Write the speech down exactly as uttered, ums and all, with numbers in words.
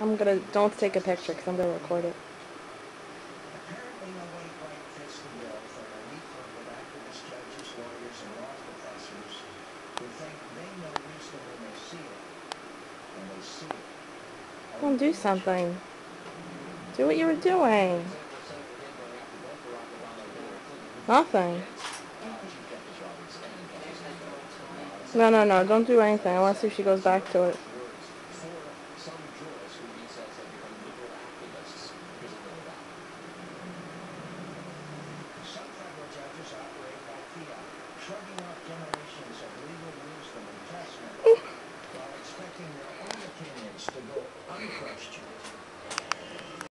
I'm gonna, don't take a picture because I'm gonna record it. Apparently nobody quite fits the bill for an elite group of activists, judges, lawyers, and law professors who think they know wisdom when they see it, and they see it. Don't do something. Do what you were doing. Nothing. No, no, no, don't do anything. I want to see if she goes back to it.